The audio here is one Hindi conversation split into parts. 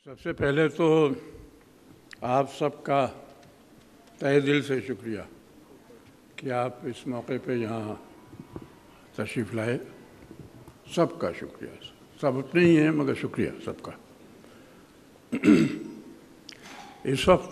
सबसे पहले तो आप सबका तहे दिल से शुक्रिया कि आप इस मौके पे यहाँ तशरीफ़ लाए। सबका शुक्रिया, सब अपने ही हैं मगर शुक्रिया सबका। इस वक्त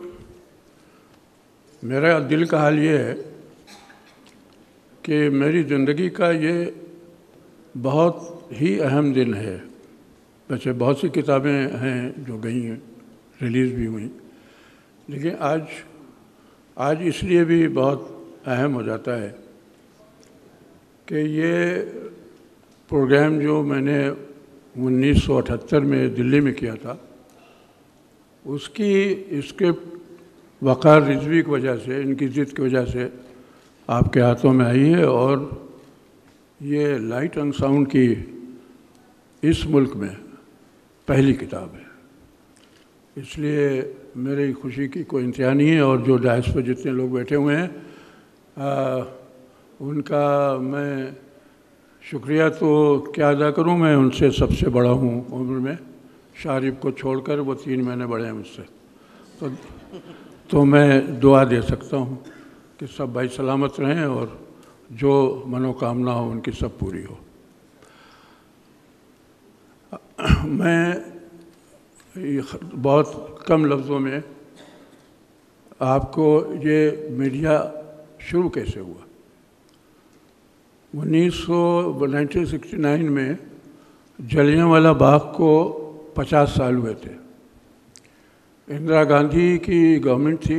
मेरा दिल का हाल ये है कि मेरी ज़िंदगी का ये बहुत ही अहम दिन है। वैसे बहुत सी किताबें हैं जो गई हैं, रिलीज़ भी हुई, लेकिन आज इसलिए भी बहुत अहम हो जाता है कि ये प्रोग्राम जो मैंने 1978 में दिल्ली में किया था, उसकी स्क्रिप्ट वक़ार रिजवी की वजह से, इनकी ज़िद की वजह से आपके हाथों में आई है और ये लाइट एंड साउंड की इस मुल्क में पहली किताब है। इसलिए मेरी खुशी की कोई इंतहा नहीं है। और जो डायस पर जितने लोग बैठे हुए हैं उनका मैं शुक्रिया तो क्या अदा करूं, मैं उनसे सबसे बड़ा हूं उम्र में। शारिफ को छोड़कर वो 3 महीने बड़े हैं मुझसे, तो मैं दुआ दे सकता हूं कि सब भाई सलामत रहें और जो मनोकामना हो उनकी सब पूरी हो। मैं बहुत कम लफ्ज़ों में आपको ये मीडिया शुरू कैसे हुआ। 1969 में जलियांवाला बाग को 50 साल हुए थे। इंदिरा गांधी की गवर्नमेंट थी,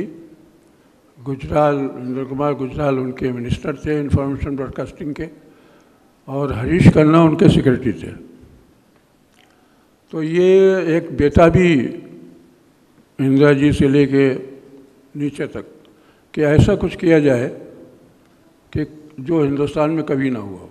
इंद्र कुमार गुजराल उनके मिनिस्टर थे इंफॉर्मेशन ब्रॉडकास्टिंग के, और हरीश खन्ना उनके सेक्रेटरी थे। तो ये एक बेताबी इंदिरा जी से लेके नीचे तक कि ऐसा कुछ किया जाए कि जो हिंदुस्तान में कभी ना हुआ हो।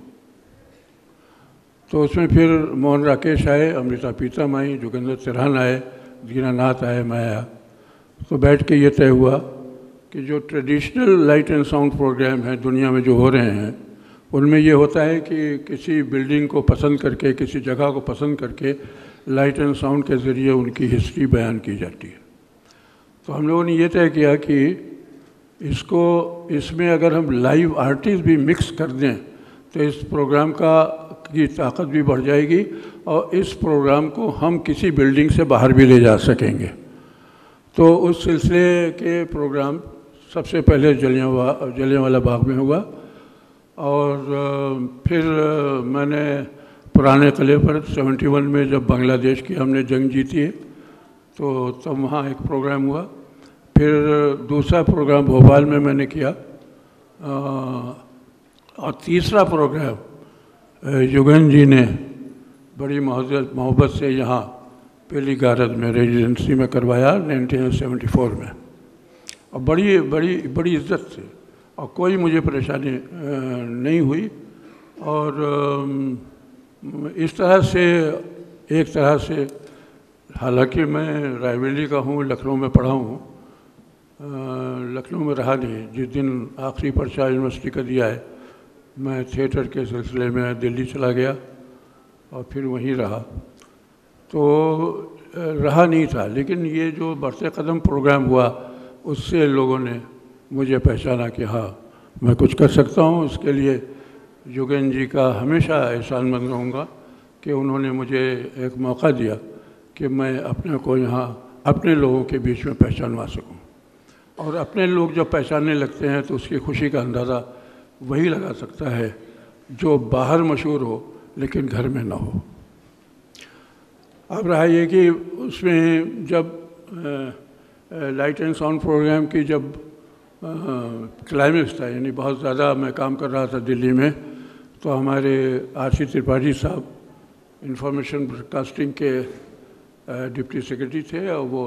तो उसमें फिर मोहन राकेश आए, अमृता पीतम आई, जोगेंद्र तिरहान आए, दीनानाथ आए, मैं आया। तो बैठ के ये तय हुआ कि जो traditional light and sound program है दुनिया में जो हो रहे हैं, उनमें ये होता है कि किसी बिल्डिंग को पसंद करके, किसी जगह को पसंद करके लाइट एंड साउंड के ज़रिए उनकी हिस्ट्री बयान की जाती है। तो हम लोगों ने ये तय किया कि इसमें अगर हम लाइव आर्टिस्ट भी मिक्स कर दें तो इस प्रोग्राम की ताकत भी बढ़ जाएगी और इस प्रोग्राम को हम किसी बिल्डिंग से बाहर भी ले जा सकेंगे। तो उस सिलसिले के प्रोग्राम सबसे पहले जलियांवाला बाग में हुआ और फिर मैंने पुराने किले पर 71 में जब बांग्लादेश की हमने जंग जीती है तो तब वहाँ एक प्रोग्राम हुआ। फिर दूसरा प्रोग्राम भोपाल में मैंने किया और तीसरा प्रोग्राम युगन जी ने बड़ी मोहब्बत से यहाँ पहली गारद में रेजिडेंसी में करवाया 1974 में, और बड़ी इज्जत से, और कोई मुझे परेशानी नहीं हुई। और इस तरह से एक तरह से, हालांकि मैं रायबरेली का हूँ, लखनऊ में पढ़ा हूँ, लखनऊ में रहा नहीं। जिस दिन आखिरी पर्चा यूनिवर्सिटी का दिया है, मैं थिएटर के सिलसिले में दिल्ली चला गया और फिर वहीं रहा, तो रहा नहीं था। लेकिन ये जो बढ़ते कदम प्रोग्राम हुआ उससे लोगों ने मुझे पहचाना कि हाँ मैं कुछ कर सकता हूँ। उसके लिए योगेन जी का हमेशा एहसानमंद रहूँगा कि उन्होंने मुझे एक मौका दिया कि मैं अपने को यहाँ अपने लोगों के बीच में पहचानवा सकूँ। और अपने लोग जब पहचानने लगते हैं तो उसकी खुशी का अंदाज़ा वही लगा सकता है जो बाहर मशहूर हो लेकिन घर में ना हो। अब रहा ये कि उसमें जब लाइट एंड साउंड प्रोग्राम की जब क्लाइमेक्स था, यानी बहुत ज़्यादा मैं काम कर रहा था दिल्ली में, तो हमारे आर.सी. त्रिपाठी साहब इंफॉर्मेशन ब्रॉडकास्टिंग के डिप्टी सेक्रेटरी थे और वो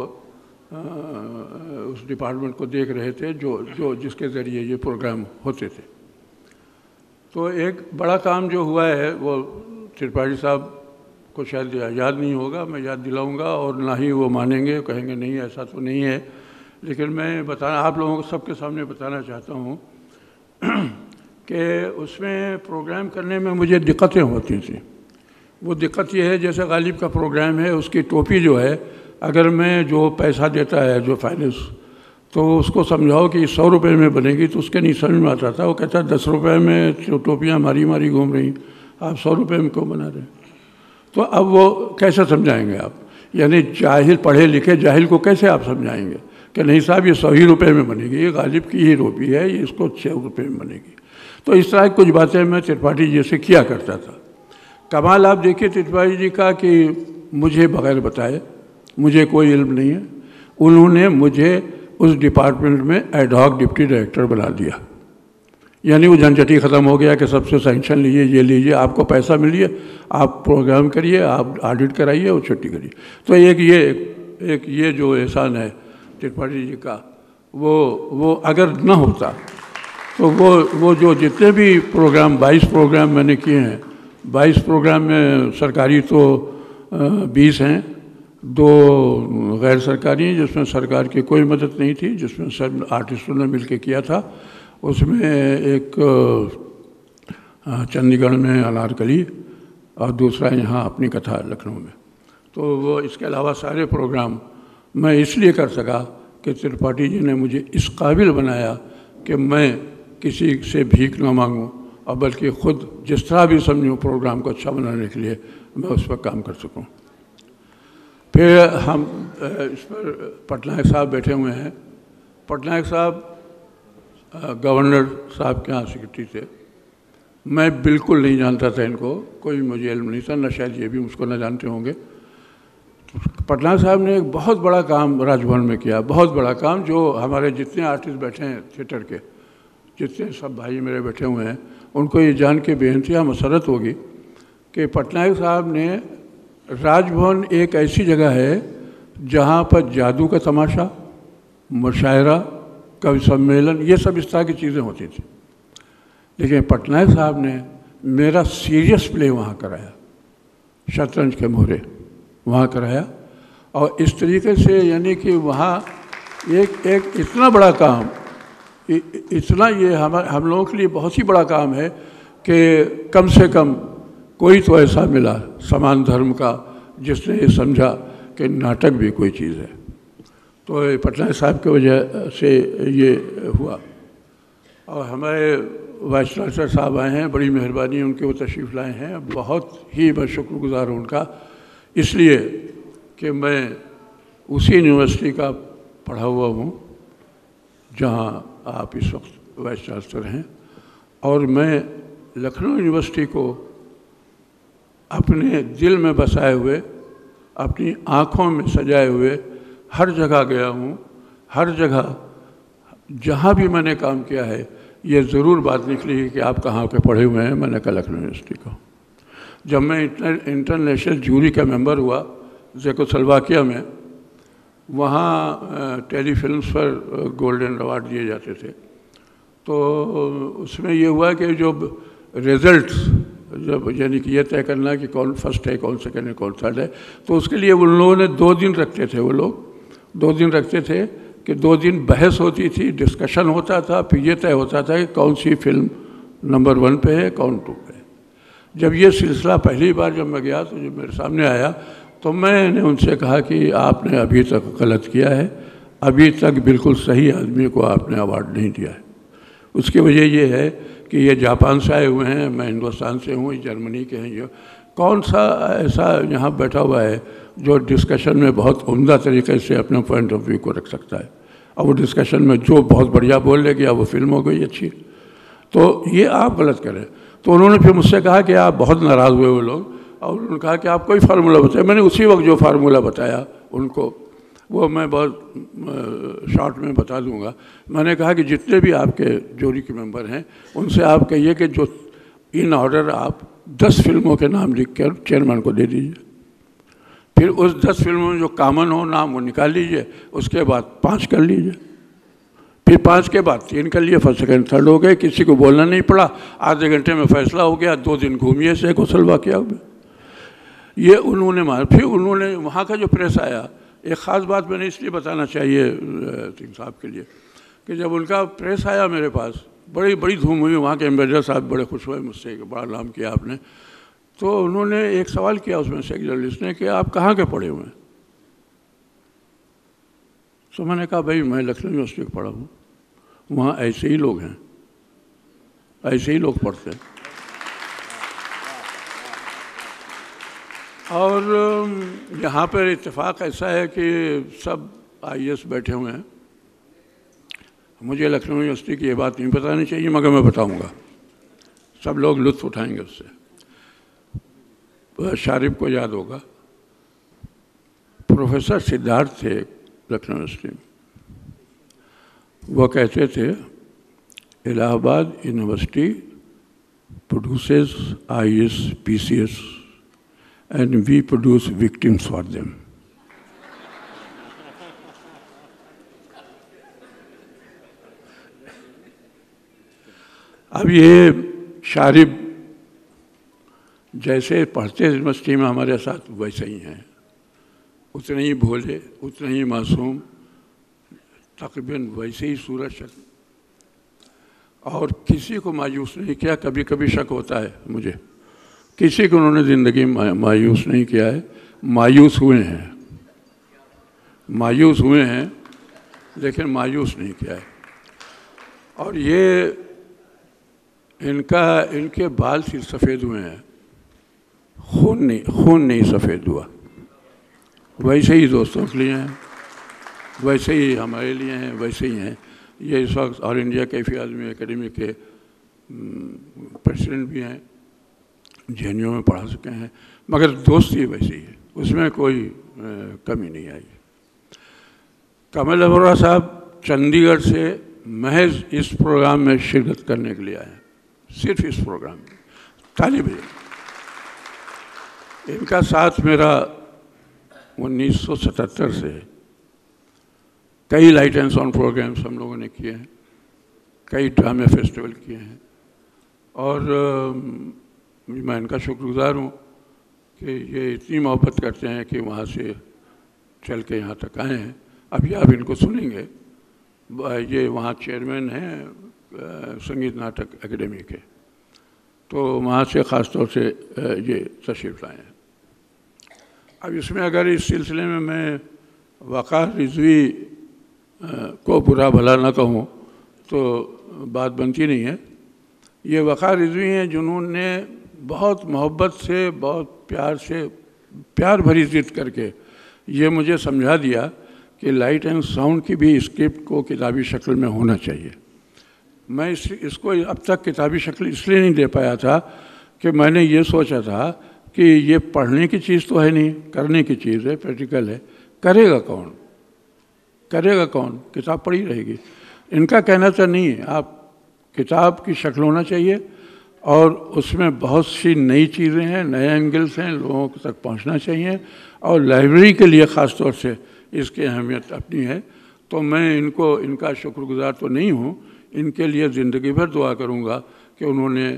उस डिपार्टमेंट को देख रहे थे जिसके ज़रिए ये प्रोग्राम होते थे। तो एक बड़ा काम जो हुआ है वो त्रिपाठी साहब को शायद याद नहीं होगा, मैं याद दिलाऊंगा, और ना ही वो मानेंगे, कहेंगे नहीं ऐसा तो नहीं है, लेकिन मैं आप लोगों को सबके सामने बताना चाहता हूँ कि उसमें प्रोग्राम करने में मुझे दिक्कतें होती थी। वो दिक्कत ये है, जैसे गालिब का प्रोग्राम है, उसकी टोपी जो है अगर मैं जो पैसा देता है जो फाइनेंस, तो उसको समझाओ कि 100 रुपये में बनेगी, तो उसके नहीं समझ में आता था। वो कहता है 10 रुपये में टोपियाँ मारी मारी घूम रही, आप 100 रुपये में क्यों बना रहे हैं? तो अब वो कैसे समझाएंगे आप? यानी जाहिल, पढ़े लिखे जाहिल को कैसे आप समझाएंगे कि नहीं साहब ये 100 ही रुपये में बनेगी, ये गालिब की ही टोपी है, ये इसको 6 रुपये में बनेगी। तो इस तरह की कुछ बातें मैं त्रिपाठी जी से किया करता था। कमाल आप देखिए त्रिपाठी जी का कि मुझे बगैर बताए, मुझे कोई इल्म नहीं है, उन्होंने मुझे उस डिपार्टमेंट में एड हॉक डिप्टी डायरेक्टर बना दिया। यानी वो झंझटी ख़त्म हो गया कि सबसे सैंक्शन लीजिए, ये लीजिए, आपको पैसा मिलिए, आप प्रोग्राम करिए, आप ऑडिट कराइए और छुट्टी करिए। तो एक ये जो एहसान है त्रिपाठी जी का, वो अगर न होता तो वो जो जितने भी प्रोग्राम 22 प्रोग्राम मैंने किए हैं, 22 प्रोग्राम में सरकारी तो 20 हैं, 2 गैर सरकारी हैं जिसमें सरकार की कोई मदद नहीं थी, जिसमें सब आर्टिस्टों ने मिलकर किया था। उसमें एक चंडीगढ़ में अनारकली और दूसरा यहाँ अपनी कथा लखनऊ में। तो वो इसके अलावा सारे प्रोग्राम मैं इसलिए कर सका कि त्रिपाठी जी ने मुझे इस काबिल बनाया कि मैं किसी से भीख न मांगूं, और बल्कि ख़ुद जिस तरह भी समझूं प्रोग्राम को अच्छा बनाने के लिए मैं उस पर काम कर सकूं। फिर हम इस पर पटनायक साहब बैठे हुए हैं। पटनायक साहब गवर्नर साहब के यहाँ सेक्रेटरी थे। मैं बिल्कुल नहीं जानता था इनको, कोई मुझे इल्म नहीं था, न शायद ये भी मुझको न जानते होंगे। पटनायक साहब ने एक बहुत बड़ा काम राजभवन में किया, बहुत बड़ा काम, जो हमारे जितने आर्टिस्ट बैठे हैं थिएटर के, जितने सब भाई मेरे बैठे हुए हैं, उनको ये जान के बेइंतहा मसरत होगी कि पटनायक साहब ने, राजभवन एक ऐसी जगह है जहाँ पर जादू का तमाशा, मुशायरा, कवि सम्मेलन, ये सब इस तरह की चीज़ें होती थी। लेकिन पटनायक साहब ने मेरा सीरियस प्ले वहाँ कराया, शतरंज के मोहरे वहाँ कराया। और इस तरीके से यानी कि वहाँ एक इतना बड़ा काम, इतना ये हम लोगों के लिए बहुत ही बड़ा काम है कि कम से कम कोई तो ऐसा मिला समान धर्म का जिसने ये समझा कि नाटक भी कोई चीज़ है। तो पटनायक साहब की वजह से ये हुआ। और हमारे वाइस चांसलर साहब आए हैं, बड़ी मेहरबानी उनके, वो तशरीफ़ लाए हैं, बहुत ही मैं शुक्रगुज़ार हूँ उनका, इसलिए कि मैं उसी यूनिवर्सिटी का पढ़ा हुआ हूँ जहाँ आप इस वक्त वाइस चांसलर हैं। और मैं लखनऊ यूनिवर्सिटी को अपने दिल में बसाए हुए, अपनी आँखों में सजाए हुए हर जगह गया हूँ। हर जगह जहाँ भी मैंने काम किया है ये ज़रूर बात निकली है कि आप कहाँ के पढ़े हुए हैं। मैंने कहा लखनऊ यूनिवर्सिटी को। जब मैं इंटरनेशनल जूरी का मेंबर हुआ चेकोस्लोवाकिया में, वहाँ टेलीफिल्म्स पर गोल्डन अवार्ड दिए जाते थे। तो उसमें ये हुआ कि जो रिज़ल्ट्स, जब यानी कि ये तय करना कि कौन फर्स्ट है, कौन सेकंड है, कौन थर्ड है, तो उसके लिए उन लोगों ने 2 दिन रखते थे। वो लोग 2 दिन रखते थे कि 2 दिन बहस होती थी, डिस्कशन होता था, फिर ये तय होता था कि कौन सी फिल्म नंबर 1 पे है, कौन 2 पे है। जब ये सिलसिला पहली बार जब मैं गया तो जब मेरे सामने आया तो मैंने उनसे कहा कि आपने अभी तक गलत किया है, अभी तक बिल्कुल सही आदमी को आपने अवार्ड नहीं दिया है। उसकी वजह ये है कि ये जापान से आए हुए हैं, मैं हिंदुस्तान से हूँ, जर्मनी के हैं। ये कौन सा ऐसा यहाँ बैठा हुआ है जो डिस्कशन में बहुत उम्दा तरीके से अपने पॉइंट ऑफ व्यू को रख सकता है, और वो डिस्कशन में जो बहुत बढ़िया बोल ले गया वो फिल्म हो गई अच्छी। तो ये आप गलत करें। तो उन्होंने फिर मुझसे कहा कि आप बहुत नाराज़ हुए वो लोग, और उन्होंने कहा कि आप कोई फार्मूला बताए। मैंने उसी वक्त जो फार्मूला बताया उनको, वो मैं बहुत शॉर्ट में बता दूंगा। मैंने कहा कि जितने भी आपके जूरी के मेंबर हैं उनसे आप कहिए कि जो इन ऑर्डर आप 10 फिल्मों के नाम लिख कर चेयरमैन को दे दीजिए, फिर उस 10 फिल्मों में जो कॉमन हो नाम वो निकाल लीजिए, उसके बाद 5 कर लीजिए, फिर 5 के बाद 3 कर लिए, फर्स्ट सेकंड थर्ड हो गए, किसी को बोलना नहीं पड़ा, आधे घंटे में फैसला हो गया। 2 दिन घूमिए चेकोस्लोवाकिया में। ये उन्होंने मार। फिर उन्होंने वहाँ का जो प्रेस आया, एक ख़ास बात मैंने इसलिए बताना चाहिए सिंह साहब के लिए कि जब उनका प्रेस आया मेरे पास, बड़ी बड़ी धूम हुई। वहाँ के एम्बेसडर साहब बड़े खुश हुए मुझसे, बड़ा नाम किया आपने। तो उन्होंने एक सवाल किया उसमें से एक जर्नलिस्ट ने कि आप कहाँ के पढ़े हुए हैं। तो मैंने कहा भाई मैं लखनऊ यूनिवर्सिटी का पढ़ा हूँ, वहाँ ऐसे ही लोग हैं, ऐसे ही लोग पढ़ते हैं। और यहाँ पर इत्तेफाक ऐसा है कि सब आईएएस बैठे हुए हैं। मुझे लखनऊ यूनिवर्सिटी की ये बात नहीं बतानी चाहिए, मगर मैं बताऊंगा, सब लोग लुत्फ़ उठाएंगे उससे। शारिब को याद होगा, प्रोफेसर सिद्धार्थ थे लखनऊ यूनिवर्सिटी में। वो कहते थे Allahabad university produces IAS PCS and we produce victims for them. अब ये शारिब जैसे पढ़ते यूनिवर्सिटी में हमारे साथ वैसे ही हैं, उतने ही भोले, उतने ही मासूम, तकरीबन वैसे ही सूरत शक्ल, और किसी को मायूस नहीं किया। कभी कभी शक होता है मुझे, किसी को उन्होंने ज़िंदगी में मायूस नहीं किया है। मायूस हुए हैं, मायूस हुए हैं, लेकिन मायूस नहीं किया है। और ये इनके बाल सिर्फ सफ़ेद हुए हैं, खून नहीं सफ़ेद हुआ। वैसे ही दोस्तों के लिए हैं, वैसे ही हमारे लिए हैं, वैसे ही हैं। ये इस वक्त all India Kaifi Azmi academy के प्रेसिडेंट भी हैं, जेएनयू में पढ़ा सके हैं, मगर दोस्ती वैसी है, उसमें कोई कमी नहीं आई। कमल अरोड़ा साहब चंडीगढ़ से महज इस प्रोग्राम में शिरकत करने के लिए आए हैं, सिर्फ इस प्रोग्राम में। ताली बजाइए। इनका साथ मेरा 1977 से कई लाइट एंड साउंड प्रोग्राम्स हम लोगों ने किए हैं, कई ड्रामे फेस्टिवल किए हैं, और मैं इनका शुक्रगुजार हूँ कि ये इतनी मोहब्बत करते हैं कि वहाँ से चल के यहाँ तक आए हैं। अभी आप इनको सुनेंगे, ये वहाँ चेयरमैन हैं संगीत नाटक एकेडमी के, तो वहाँ से ख़ास तौर से ये तशरीफ़ लाए हैं। अब इसमें अगर इस सिलसिले में मैं वक़ार रिज़वी को बुरा भला ना कहूँ तो बात बनती नहीं है। ये वक़ार रिज़वी हैं जिन्होंने बहुत मोहब्बत से, बहुत प्यार भरी ज़िद करके ये मुझे समझा दिया कि लाइट एंड साउंड की भी स्क्रिप्ट को किताबी शक्ल में होना चाहिए। मैं इसको अब तक किताबी शक्ल इसलिए नहीं दे पाया था कि मैंने ये सोचा था कि ये पढ़ने की चीज़ तो है नहीं, करने की चीज़ है, प्रैक्टिकल है। करेगा कौन, करेगा कौन, किताब पढ़ी रहेगी। इनका कहना तो नहीं है, आप किताब की शक्ल होना चाहिए और उसमें बहुत सी नई चीज़ें हैं, नए एंगल्स हैं, लोगों तक पहुंचना चाहिए। और लाइब्रेरी के लिए ख़ास तौर से इसकी अहमियत अपनी है। तो मैं इनका शुक्रगुजार तो नहीं हूँ, इनके लिए ज़िंदगी भर दुआ करूँगा कि उन्होंने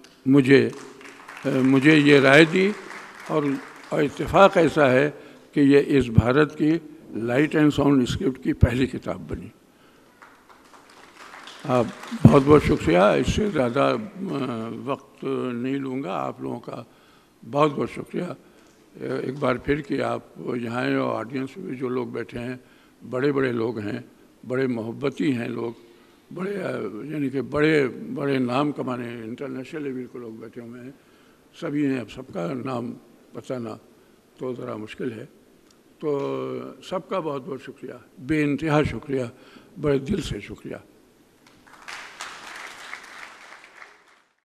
मुझे ये राय दी, और इत्तेफाक ऐसा है कि ये इस भारत की लाइट एंड साउंड स्क्रिप्ट की पहली किताब बनी। आप बहुत बहुत शुक्रिया। इससे ज़्यादा वक्त नहीं लूँगा। आप लोगों का बहुत बहुत शुक्रिया एक बार फिर कि आप यहाँ आए, और ऑडियंस में जो लोग बैठे हैं बड़े बड़े लोग हैं, बड़े मोहब्बती हैं लोग, बड़े यानी कि बड़े नाम कमाने इंटरनेशनल लेवल के लोग बैठे हुए हैं। सभी हैं, अब सबका नाम बताना तो ज़रा मुश्किल है। तो सबका बहुत बहुत शुक्रिया, बेइंतहा शुक्रिया, बड़े दिल से शुक्रिया।